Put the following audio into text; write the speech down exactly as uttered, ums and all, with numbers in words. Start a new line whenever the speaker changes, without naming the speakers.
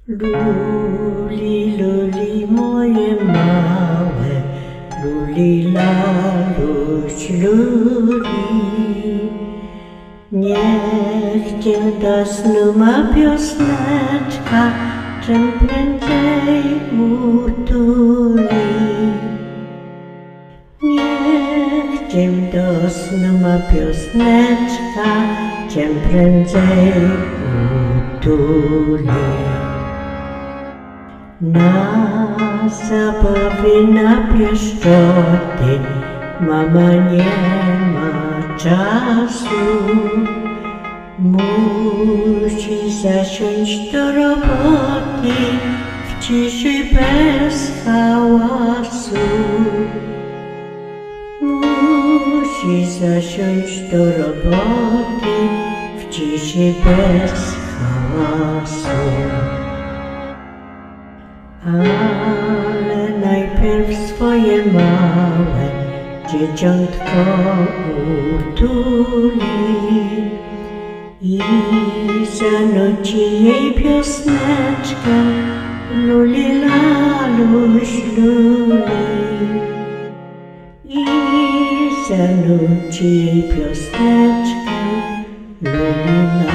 Luli, luli moje małe, luli laluś, luli. Niech cię do snu ma piosneczka, czym prędzej utuli. Niech cię do snu ma piosneczka, czym prędzej utuli. Na zabawy, na pieszczoty mama nie ma czasu. Musi zasiąść do roboty w ciszy bez hałasu. Musi zasiąść do roboty w ciszy bez hałasu. Ale najpierw swoje małe dzieciątko utuli i zanuci jej piosneczkę, luli laluś, luli. I zanuci jej piosneczkę, luli laluś.